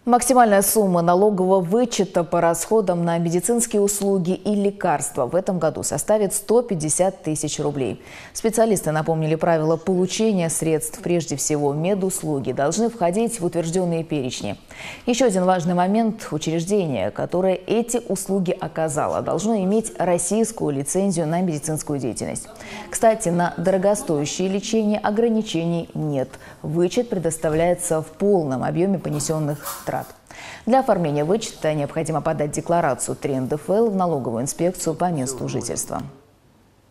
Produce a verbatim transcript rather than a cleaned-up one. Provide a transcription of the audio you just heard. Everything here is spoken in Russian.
Максимальная сумма налогового вычета по расходам на медицинские услуги и лекарства в этом году составит сто пятьдесят тысяч рублей. Специалисты напомнили правила получения средств. Прежде всего, медуслуги должны входить в утвержденные перечни. Еще один важный момент – учреждение, которое эти услуги оказало, должно иметь российскую лицензию на медицинскую деятельность. Кстати, на дорогостоящее лечение ограничений нет. Вычет предоставляется в полном объеме понесенных трат. Для оформления вычета необходимо подать декларацию три эн дэ эф эл в налоговую инспекцию по месту жительства.